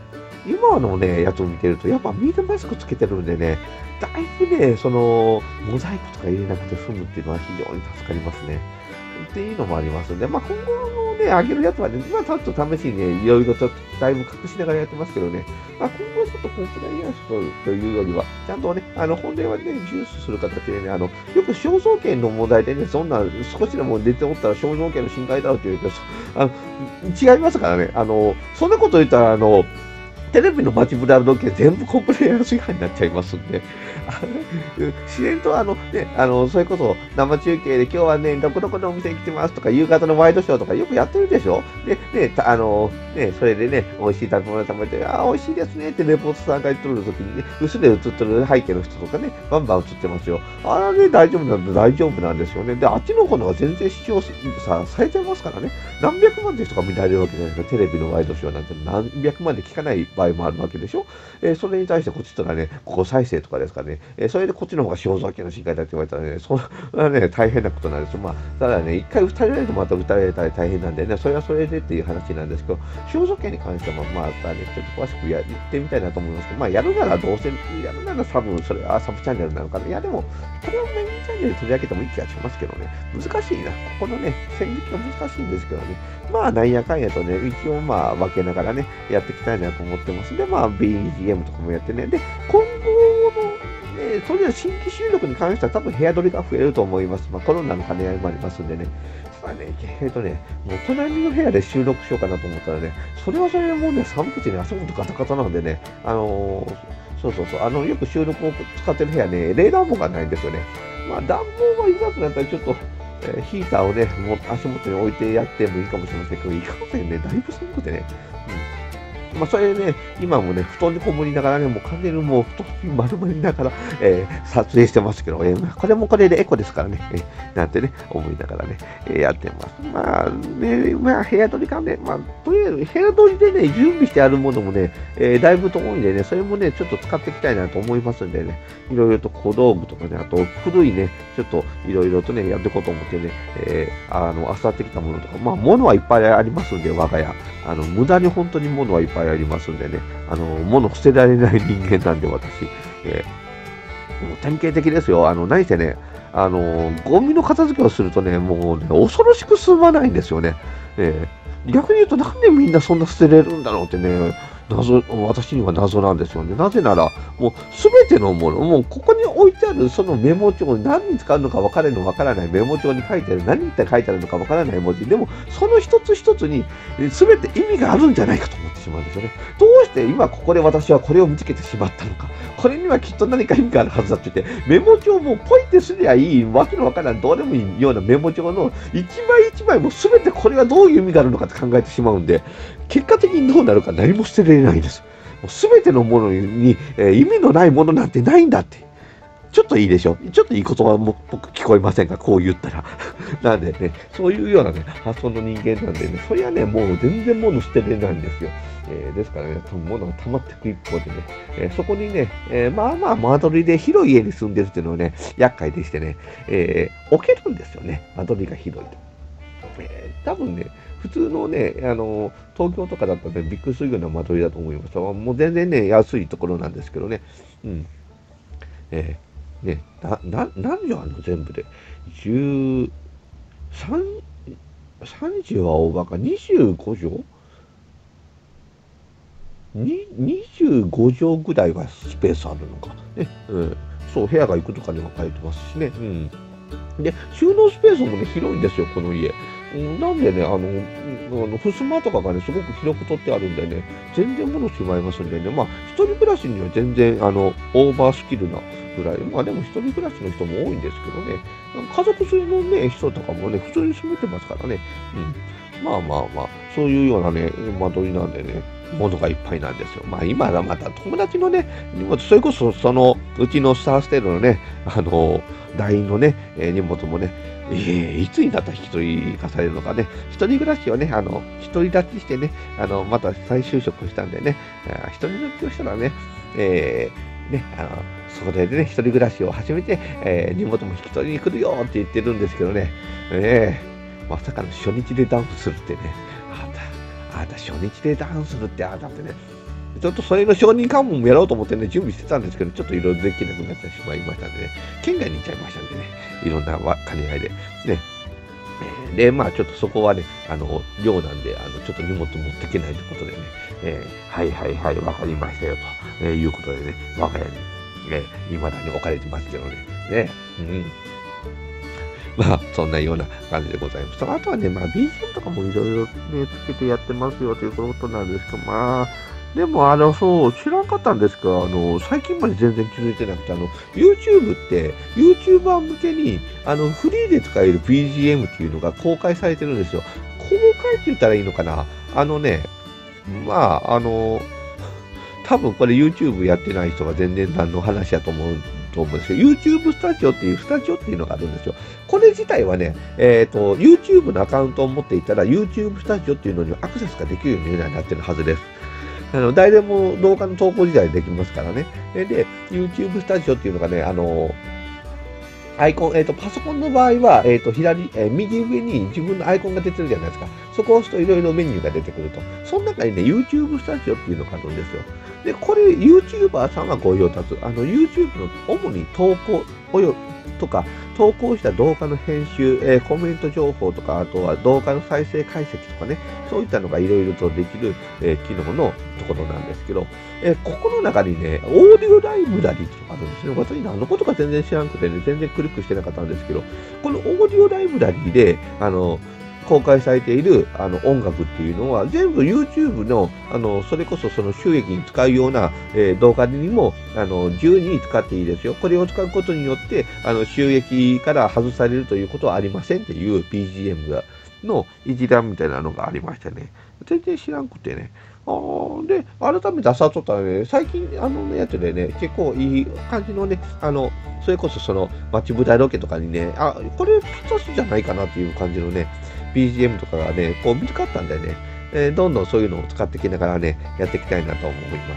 今のね、やつを見てると、やっぱみんなマスクつけてるんでね、だいぶね、その、モザイクとか入れなくて済むっていうのは非常に助かりますね。っていうのもありますんで、まあ、今後のね、上げるやつはね、まあ、ちょっと試しにね、いろいろとだいぶ隠しながらやってますけどね、まあ、今後はちょっとコンプライアンスというよりは、ちゃんとね、あの、本例はね、重視する形でね、あの、よく肖像権の問題でね、そんな少しでも出ておったら肖像権の侵害だろうというけど、あの、違いますからね、あの、そんなこと言ったら、あの、テレビの街ブラロケ全部コンプライアンス違反になっちゃいますんで、あの自然とあの、ね、あの、それこそ生中継で今日はね、どこどこのお店に来てますとか、夕方のワイドショーとかよくやってるでしょ。で、ね、たあの、ね、それでね、美味しい食べ物食べて、ああ、美味しいですねってレポート参加に撮るときにね、後ろで映ってる背景の人とかね、バンバン映ってますよ。あれね、大丈夫なんで大丈夫なんですよね。で、あっちの方のが全然視聴さ、されてますからね、何百万で人が見られるわけじゃないですか。テレビのワイドショーなんて何百万で聞かない場合もあるわけでしょ。えー、それに対してこっちとらね、ここ再生とかですからね、えー、それでこっちの方が肖像権の侵害だって言われたらね、それはね、大変なことなんですよ。まあ、ただね、一回打たれられてまた打たれたら大変なんでね、それはそれでっていう話なんですけど、肖像権に関しては、まあ、まあ、ね、ちょっと詳しくやってみたいなと思いますけど、まあ、やるならどうせ、やるなら多分それはサブチャンネルなのかな。いや、でも、これをメインチャンネル取り上げてもいい気がしますけどね、難しいな。ここのね、線引きが難しいんですけどね、まあ、なんやかんやとね、一応まあ、分けながらね、やっていきたいなと思ってます。で、まあ、ビージーエム とかもやってね、で、今後の、ね、とりあえず新規収録に関しては多分部屋取りが増えると思います。まあ、コロナの兼ね合いもありますんでね。ただね、えっとね、もう隣の部屋で収録しようかなと思ったらね、それはそれでもうね、寒くてね、足元ガタガタなんでね、あのー、そうそうそう、あの、よく収録を使ってる部屋ね、冷暖房がないんですよね。まあ、暖房がいざとなったらちょっと、えー、ヒーターをね、もう足元に置いてやってもいいかもしれませんけど、いかんせんね、だいぶ寒くてね、うん。まあ、それでね、今もね、布団にこもりながらね、もう完全にもう布団に丸まりながら、えー、撮影してますけど、えー、これもこれでエコですからね、えー、なんてね、思いながらね、えー、やってます。まあね、まあ部屋取りかね、まあ、とりあえず部屋取りでね、準備してあるものもね、えー、だいぶ遠いんでね、それもね、ちょっと使っていきたいなと思いますんでね、いろいろと小道具とかね、あと古いね、ちょっといろいろとね、やっていこうと思ってね、えー、あの、漁ってきたものとか、まあ、物はいっぱいありますんで、我が家。あの、無駄に本当に物はいっぱいありますんでね、あの、物捨てられない人間なんで、私。えー、もう典型的ですよ。あの、何せね、あの、ゴミの片付けをするとね、もうね、恐ろしく進まないんですよね。えー、逆に言うと、なんでみんなそんな捨てれるんだろうってね、謎、私には謎なんですよね。なぜなら、もうすべてのもの、もうここに置いてあるそのメモ帳、何に使うのか分からないの分からないメモ帳に書いてある、何って書いてあるのか分からない文字、でもその一つ一つにすべて意味があるんじゃないかと思ってしまうんですよね。どうして今ここで私はこれを見つけてしまったのか。これにはきっと何か意味があるはずだって言って、メモ帳もポイってすりゃいい、わけのわからない、どうでもいいようなメモ帳の一枚一枚もすべてこれはどういう意味があるのかって考えてしまうんで、結果的にどうなるか何も捨てられないんです。すべてのものに、えー、意味のないものなんてないんだって。ちょっといいでしょ。ちょっといい言葉も僕聞こえませんか、こう言ったら。なんでね、そういうようなね、発想の人間なんでね、そりゃね、もう全然物捨てれないんですよ。えー、ですからね、物が溜まっていく一方でね、えー、そこにね、えー、まあまあ間取りで広い家に住んでるっていうのはね、厄介でしてね、えー、置けるんですよね、間取りが広いと。えー、多分ね、普通のね、あの、東京とかだったらね、びっくりするような間取りだと思います。もう全然ね、安いところなんですけどね。うん。えー、ね、な、な、何畳あるの全部で。じゅうさん、さんじゅうは大バカ、にじゅうご畳に、にじゅうご畳ぐらいはスペースあるのか。ね。うん。そう、部屋が行くとかには書いてますしね。うん。で、収納スペースもね、広いんですよ、この家。なんでね、あの、あの襖とかがね、すごく広く取ってあるんでね、全然物しまいますんでね、まあ、一人暮らしには全然、あの、オーバースキルなぐらい、まあでも一人暮らしの人も多いんですけどね、家族連れのね、人とかもね、普通に住めてますからね、うん。まあまあまあ、そういうようなね、間取りなんでね、物がいっぱいなんですよ。まあ今はまた友達のね、荷物、それこそそのうちのスターステールのね、あの、ラインのね、えー、荷物もね、えー、いつになったら引き取り化されるのかね、一人暮らしをね、あの、独り立ちしてね、あの、また再就職したんでね、一人立ちをしたらね、えー、ね、あの、そこでね、一人暮らしを始めて、えー、荷物も引き取りに来るよって言ってるんですけどね、えー、まさかの初日でダウンするってね、あんた、あんた初日でダウンするって、あんたってね、 ちょっとそれの承認喚問もやろうと思ってね、準備してたんですけど、ちょっといろいろできなくなってしまいましたんでね、県外に行っちゃいましたんでね、いろんな兼ね合いで。ね。で、まあ、ちょっとそこはね、あの、寮なんで、あの、ちょっと荷物持っていけないということでね、えー、はいはいはい、わかりましたよ、と、えー、いうことでね、我が家に、えー、未だに置かれてますけどね、ね、うん。まあ、そんなような感じでございます。あとはね、まあ、ビージーエム とかもいろいろね、つけてやってますよということなんですけど、まあ、でも、あの、そう、知らんかったんですが、あの、最近まで全然気づいてなくて、あの、YouTube って、YouTuber 向けに、あの、フリーで使える ビージーエム っていうのが公開されてるんですよ。公開って言ったらいいのかな？あのね、まあ、あの、多分これ YouTube やってない人が全然何の話やと思うと思うんですけど、YouTube スタジオっていうスタジオっていうのがあるんですよ。これ自体はね、えっと、YouTube のアカウントを持っていたら YouTube スタジオっていうのにアクセスができるようになってるはずです。あの、誰でも動画の投稿自体できますからね。で、YouTube スタジオっていうのがね、あの、アイコン、えっ、ー、と、パソコンの場合は、えっ、ー、と、左、えー、右上に自分のアイコンが出てるじゃないですか。そこを押すといろいろメニューが出てくると。その中にね、YouTube スタジオっていうのがあるんですよ。で、これ、YouTuber さんはご用達。あの、YouTube の主に投稿、およ、とか、投稿した動画の編集、えー、コメント情報とか、あとは動画の再生解析とかね、そういったのがいろいろとできる、えー、機能のところなんですけど、えー、ここの中にね、オーディオライブラリーとかあるんですね。私何のことか全然知らなくてね、全然クリックしてなかったんですけど、このオーディオライブラリーで、あの、公開されているあの音楽っていうのは全部 YouTube の、あの、それこそその収益に使うような、えー、動画にも、あの、自由に使っていいですよ。これを使うことによって、あの、収益から外されるということはありませんっていう ビージーエム がの一覧みたいなのがありましてね。全然知らんくてね。あで、改めて朝とったらね、最近、あのやつでね、結構いい感じのね、あの、それこそその、街舞台ロケとかにね、あ、これ、ピッツじゃないかなっていう感じのね、ビージーエム とかがね、こう見つかったんでね、えー、どんどんそういうのを使っていきながらね、やっていきたいなと思います。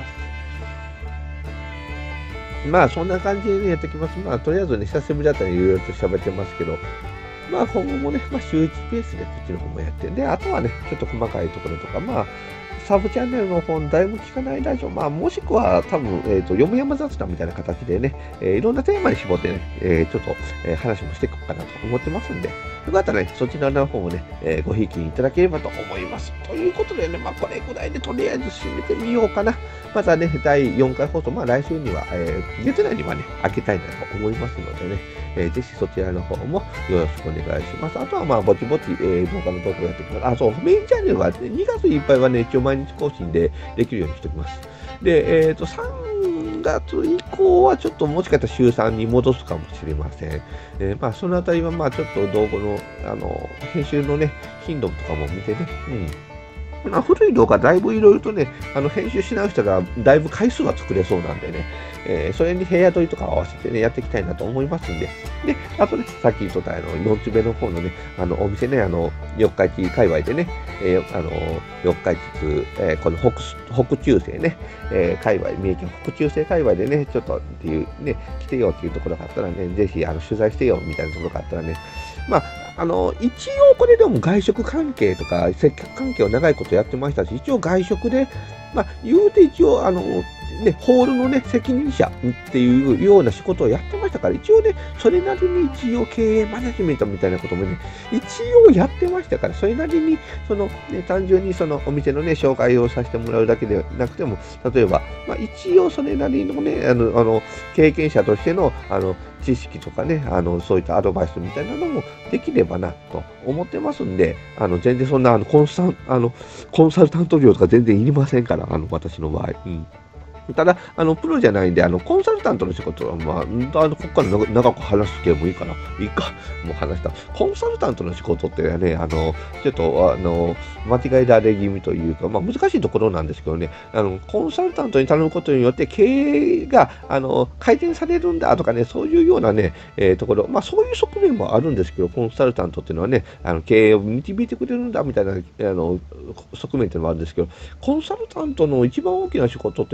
まあ、そんな感じでね、やっていきます。まあ、とりあえずね、久しぶりだったらいろいろと喋ってますけど、まあ、今後もね、まあ、週いちペースでこっちの方もやって、で、あとはね、ちょっと細かいところとか、まあ、サブチャンネルの方の誰も聞かないラジオ、まあ、もしくは多分、えっ、ー、と、よむやま雑談みたいな形でね、えー、いろんなテーマに絞ってね、えー、ちょっと、えー、話もしていこうかなと思ってますんで、よかったらね、そちらの方もね、えー、ごひいきにいただければと思います。ということでね、まあ、これぐらいでとりあえず締めてみようかな。またね、だいよんかい放送、まあ、来週には、えー、月内にはね、開けたいなと思いますのでね、えー、ぜひそちらの方もよろしくお願いします。あとはまあ、ぼちぼち、えー、動画の投稿やっていきます。あ、そう、メインチャンネルは、ね、にがついっぱいはね、一応毎日更新でできるようにしておきます。で、えっ、ー、と、さんがつ以降はちょっともしかしたら週さんに戻すかもしれません。えー、まあ、そのあたりはまあ、ちょっと動画の、あの、編集のね、頻度とかも見てね、うん。まあ、古い動画だいぶいろいろとね、あの編集し直したらだいぶ回数が作れそうなんでね、えー、それに部屋取りとか合わせてね、やっていきたいなと思いますんで、で、あとね、さっき言ったあの、よんつべの方のね、あの、お店ね、あの、四日市界隈でね、えー、あの、四日市津、えー、この北、北中世ね、えー、界隈、三重県北中世界隈でね、ちょっとっていうね、来てよっていうところがあったらね、ぜひ、あの、取材してよみたいなところがあったらね、まあ、あの、一応これでも外食関係とか接客関係を長いことやってましたし、一応外食で、まあ、言うて一応、あの、ね、ホールのね、責任者っていうような仕事をやってましたから、一応ね、それなりに一応経営マネジメントみたいなこともね、一応やってましたから、それなりに、その、ね、単純にそのお店のね、紹介をさせてもらうだけでなくても、例えば、まあ、一応それなりのね、あの、あの経験者としての、あの、知識とかね、あの、そういったアドバイスみたいなのもできればな、と思ってますんで、あの、全然そんな、あの、コンサル、あの、コンサルタント料とか全然いりませんから、あの、私の場合。うん。ただ、あの、プロじゃないんで、あの、コンサルタントの仕事は、まあ、あの、ここから長長く話すけもいいかな。いいか。もう話した。コンサルタントの仕事ってね、あの、ちょっと、あの、間違いられ気味というか、まあ、難しいところなんですけどね、あの、コンサルタントに頼むことによって、経営が、あの、改善されるんだとかね、そういうようなね、えー、ところ、まあ、そういう側面もあるんですけど、コンサルタントっていうのはね、あの、経営を導いてくれるんだみたいな、あの、側面っていうのもあるんですけど、コンサルタントの一番大きな仕事っていうのは、多分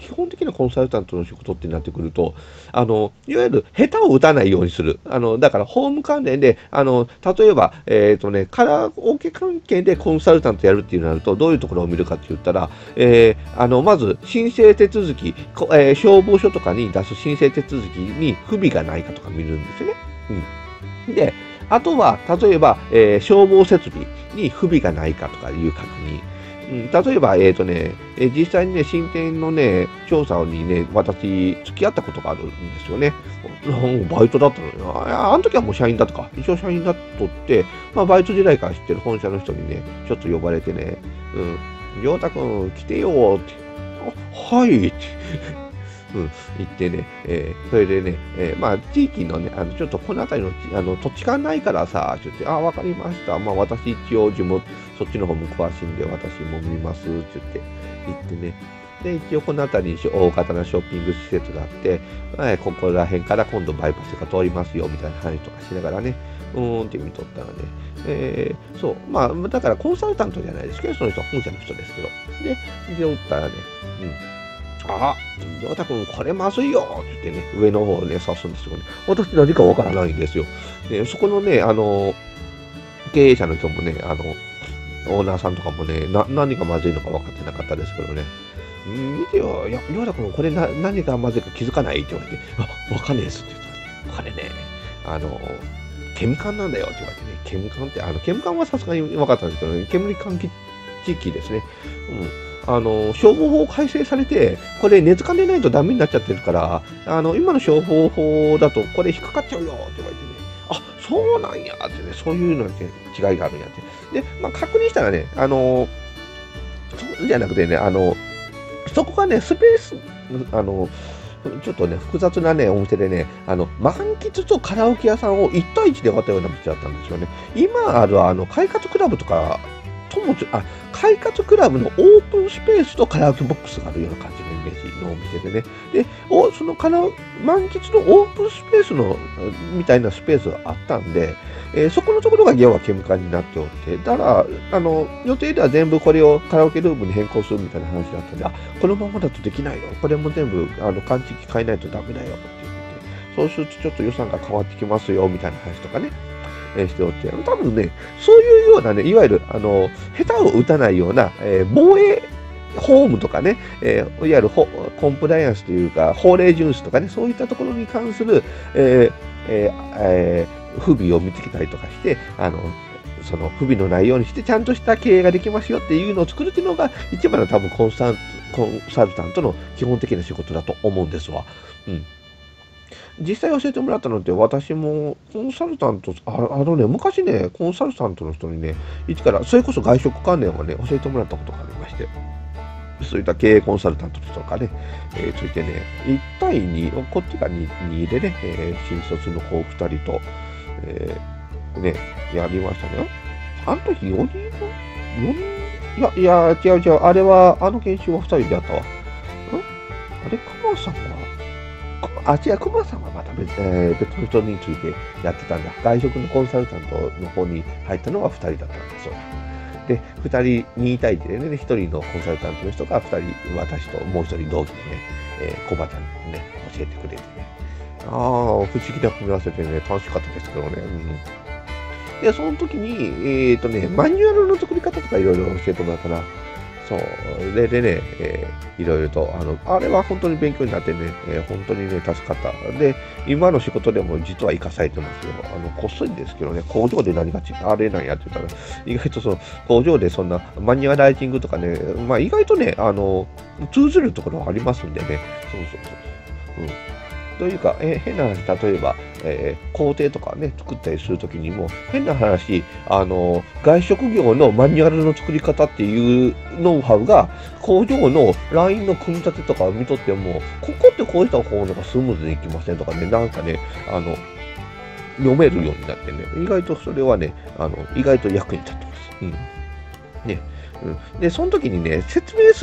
基本的なコンサルタントの仕事ってなってくると、あの、いわゆる下手を打たないようにする。あの、だからホーム関連で、あの、例えば、えっとね、カラオケ関係でコンサルタントやるっていうなると、どういうところを見るかって言ったら、えー、あの、まず、申請手続き、こえー消防署とかに出す申請手続きに不備がないかとか見るんですよね。うん。で、あとは、例えば、えー消防設備に不備がないかとかいう確認。うん、例えば、えっとね、えー実際にね、新店のね、調査にね、私、付き合ったことがあるんですよね。うんバイトだったのにな。ああの時はもう社員だとか、一応社員だっとって、まあ、バイト時代から知ってる本社の人にね、ちょっと呼ばれてね、うん、りょうたくん来てよーって、あはいって。うん、行ってね、えーそれでね、えーまあ、地域のね、あの、ちょっとこの辺りの、あの、土地勘ないからさ、って言って、あ、わかりました。まあ、私一応地元、そっちの方も詳しいんで、私も見ます、って言って、行ってね。で、一応この辺りに大型なショッピング施設があって、はい、ここら辺から今度バイパスが通りますよ、みたいな話とかしながらね、うーんって見とったらね、えーそう、まあ、だからコンサルタントじゃないですけど、その人は本社の人ですけど、で、で、おったらね、うん、あ、りょうたくん、これまずいよって言ってね、上の方をね、指すんですよね。私何かわからないんですよ。で、そこのね、あの、経営者の人もね、あの、オーナーさんとかもね、な、何がまずいのか分かってなかったですけどね。ん見てよ、いや、りょうたくん、これな、何がまずいか気づかないって言われて、あ、わかんねえですって言ったら、これね、あの、煙管なんだよって言われてね、煙管って、あの、煙管はさすがに分かったんですけどね、煙換気地域ですね。うん。あの、消防法改正されて、これ熱管でないとダメになっちゃってるから、あの、今の消防法だとこれ引っかかっちゃうよって言われてね、あ、そうなんやってね、そういうのって違いがあるんやって。で、まあ、確認したらね、あの、そうじゃなくてね、あの、そこがね、スペース、あの、ちょっとね、複雑なね、お店でね、あの、満喫とカラオケ屋さんをいち対いちで割ったような店だったんですよね。今あるあの、快活クラブとかともち、あ、快活クラブのオープンスペースとカラオケボックスがあるような感じのイメージのお店でね。で、おそのカラ満喫のオープンスペースの、みたいなスペースがあったんで、えーそこのところが要は煙管になっておって、だから、あの、予定では全部これをカラオケルームに変更するみたいな話だったんで、あ、このままだとできないよ。これも全部、あの、感知器変えないとダメだよって言って、そうするとちょっと予算が変わってきますよ、みたいな話とかね。えーしておって、多分ね、そういうようなね、いわゆる、あの、下手を打たないような、えー防衛法務とかね、えーいわゆるコンプライアンスというか、法令遵守とかね、そういったところに関する、えーえーえー不備を見つけたりとかして、あの、その不備のないようにして、ちゃんとした経営ができますよっていうのを作るっていうのが、一番の多分コンサルコンサルタントの基本的な仕事だと思うんですわ。うん。実際教えてもらったのって、私もコンサルタント、ああのね、昔ね、コンサルタントの人にね、一から、それこそ外食関連はね、教えてもらったことがありまして、そういった経営コンサルタントの人とかね、えーついてね、いち対に、こっちが に, にでね、えー新卒の子ふたりと、えーね、やりましたね。あの時よにん ?よ 人いや、いや、違う違う、あれは、あの研修はふたりでやったわ。んあれ、熊さんはあ、違う、熊さんはまた別,、えー別の人についてやってたんだ。外食のコンサルタントの方に入ったのはふたりだったんだそうだ。で、ふたり、に対いちでね、ひとりのコンサルタントの人がふたり、私ともうひとり同期のね、えー、コバちゃんにね、教えてくれてね。ああ、不思議な組み合わせでね、楽しかったですけどね。うん、で、その時に、えっ、とね、マニュアルの作り方とかいろいろ教えてもらったら、そう。で、でね、えーいろいろと、あの、あれは本当に勉強になってね、えー本当にね、助かった。で、今の仕事でも実は活かされてますよ。あの、こっそりですけどね、工場で何がちあれなんやって言ったら、意外とその、工場でそんなマニュアライティングとかね、まあ意外とね、あの、通ずるところはありますんでね、そうそうそう。うん。というか、えー変な話、例えば、えー工程とかね、作ったりするときにも、変な話、あの、外食業のマニュアルの作り方っていうノウハウが、工場のラインの組み立てとかを見とっても、ここってこうした方がスムーズにいきませんとかね、なんかね、あの、読めるようになってね、意外とそれはね、あの、意外と役に立ってます。うん。ね。うん、で、その時にね、説明する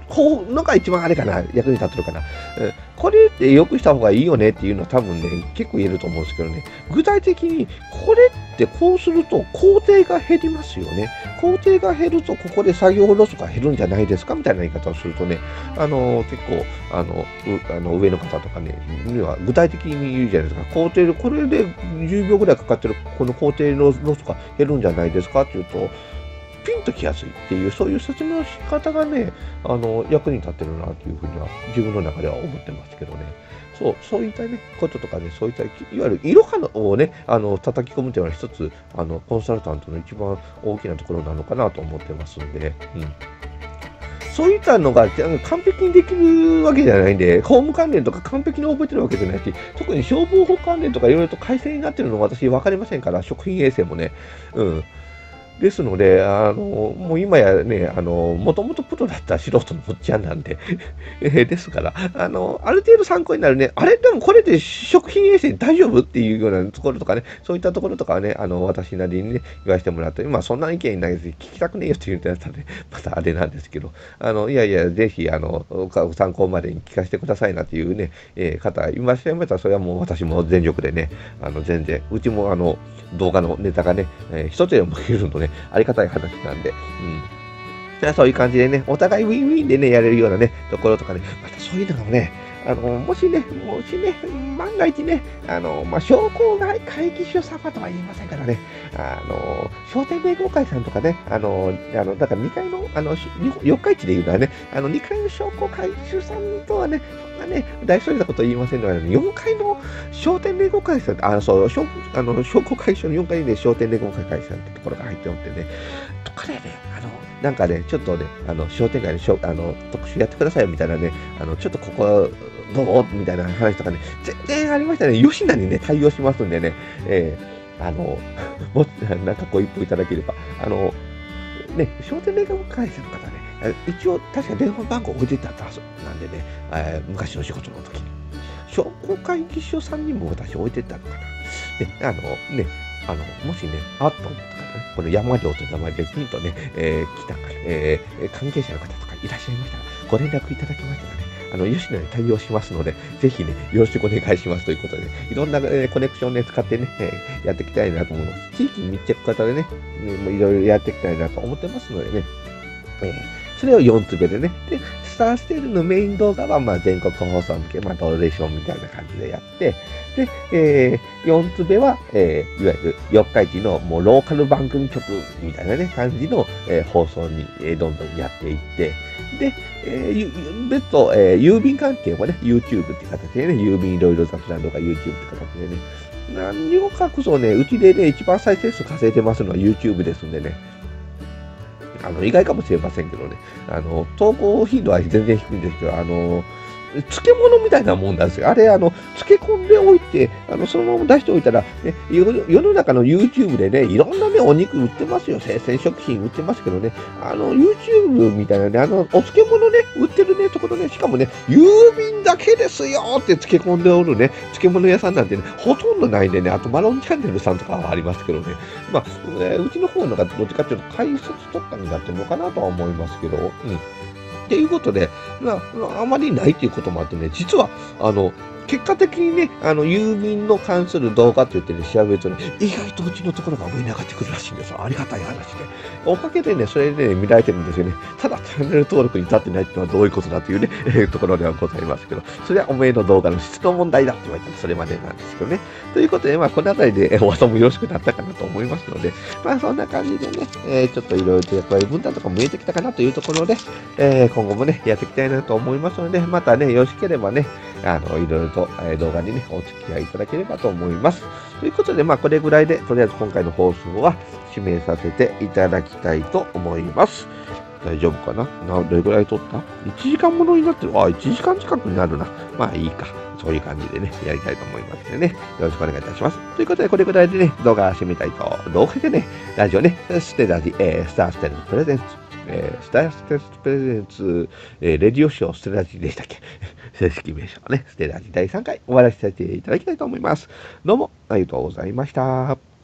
こうのが一番あれかな、役に立ってるかな。うん、これってよくした方がいいよねっていうのは多分ね、結構言えると思うんですけどね、具体的にこれってこうすると工程が減りますよね。工程が減るとここで作業ロスが減るんじゃないですかみたいな言い方をするとね、あの結構あのあの上の方とかね、には具体的に言うじゃないですか。工程で、これでじゅうびょうぐらいかかってるこの工程のロスが減るんじゃないですかっていうと、ピンときやすいっていう、そういう説明の仕方がね、あの、役に立ってるなというふうには、自分の中では思ってますけどね。そう、そういったね、こととかね、そういった、いわゆる、いろはをね、あの、叩き込むというのは一つ、あの、コンサルタントの一番大きなところなのかなと思ってますんで、うん。そういったのが完璧にできるわけじゃないんで、ホーム関連とか完璧に覚えてるわけじゃないし、特に消防法関連とかいろいろと改正になってるのは私分かりませんから、食品衛生もね、うん。ですので、あの、もう今やね、あの、もともとプロだった素人のおっちゃんなんでえー、ですから、あの、ある程度参考になるね、あれ、でもこれで食品衛生大丈夫っていうようなところとかね、そういったところとかはね、あの、私なりにね、言わせてもらって、まあ、そんな意見ないです。聞きたくねえよって言うんだったらね、またあれなんですけど、あの、いやいや、ぜひ、あの、参考までに聞かせてくださいなっていうね、えー、方いましたら、それはもう私も全力でね、あの、全然、うちもあの、動画のネタがね、えー、一つでもいるのね、ありがたい話なんで、うん。じゃあそういう感じでね、お互いウィンウィンでね、やれるようなね、ところとかね、またそういうのがね、あの、もしね、もしね、万が一ね、あの、まあ、商工会会議所様とは言いませんからね、あの、商店名号会さんとかね、あの、あの、だからにかいの、あの、よっか市で言うのはね、あの、にかいの商工会主さんとはね、そんなね、大それたこと言いませんので、よんかいの商店連合会さん、あ、そう、商あの商工会所のよんかいで商店連合会さんってところが入っておってね、とかでね、あの、なんかね、ちょっとね、あの、商店街でしょあの特集やってくださいよみたいなね、あの、ちょっとここ、どうみたいな話とかね、全然ありましたね。吉田にね、対応しますんでね、えー、あの、もなんかご一報いただければ、あの、ね、商店連合会社の方ね、一応、確か電話番号置いてたはずなんでね、えー、昔の仕事の時に。商工会議所さんにも私置いてたのかな。で、あの、ね、あの、もしね、あっと思った方ね、この山城という名前でピンとね、えー、来た、えー、関係者の方とかいらっしゃいましたら、ご連絡いただきましたらね、あの、吉野に対応しますので、ぜひね、よろしくお願いしますということで、ね、いろんな、えー、コネクションね、使ってね、えー、やっていきたいなと思うので、地域密着型でね、もういろいろやっていきたいなと思ってますのでね、えー、それをよんつべでね、で、スターステールのメイン動画は、まあ、全国放送向け、まあ、ドレーションみたいな感じでやって、で、えー、よんつべは、えー、いわゆる四日市のもうローカル番組局みたいなね、感じの、えー、放送に、えー、どんどんやっていって、で、えー、別途、えー、郵便関係もね、YouTube っていう形でね、郵便いろいろ雑談とか YouTube って形でね、何を隠そうね、うちでね、一番再生数稼いでますのは YouTube ですんでね、あの、意外かもしれませんけどね、あの、投稿頻度は全然低いんですけど、あの、漬物みたいなもんなんですよ。あれ、あの、漬け込んでおいて、あの、そのまま出しておいたら、ね、世の中の YouTube でね、いろんなね、お肉売ってますよ。生鮮食品売ってますけどね、あの、YouTube みたいなね、あの、お漬物ね、売ってるね、ところね、しかもね、郵便だけですよって漬け込んでおるね、漬物屋さんなんてね、ほとんどないんでね、あとマロンチャンネルさんとかはありますけどね、まあ、えー、うちの方のがどっちかっていうと、解説特化になってるのかなとは思いますけど、うん。っていうことで、まあ、あまりないということもあってね、実は、あの、結果的にね、あの、郵便の関する動画って言ってね、調べるとね、意外とうちのところが上に上がってくるらしいんですよ。ありがたい話で。おかげでね、それでね、見られてるんですよね。ただ、チャンネル登録に至ってないっていうのはどういうことだというね、えー、ところではございますけど、それはおめえの動画の質の問題だって言われたらそれまでなんですけどね。ということで、まあ、このあたりでお後もよろしくなったかなと思いますので、まあ、そんな感じでね、えー、ちょっといろいろと役割分担とかも見えてきたかなというところで、えー、今後もね、やっていきたいなと思いますので、またね、よろしければね、あの、いろいろと、えー、動画にね、お付き合いいただければと思います。ということで、まあ、これぐらいで、とりあえず今回の放送は締めさせていただきたいと思います。大丈夫かななどれぐらい撮った ?いち 時間ものになってる。あ、いちじかん近くになるな。まあいいか。そういう感じでね、やりたいと思いますのでね、よろしくお願いいたします。ということで、これぐらいでね、動画締めたいと。動画でね、ラジオね、ステラジ、えー、スターステルプレゼンツ、えー、スターステルプレゼンツ、えー、レディオショーステラジでしたっけ正式名称はね、ステラジだいさんかい終わらせていただきたいと思います。どうもありがとうございました。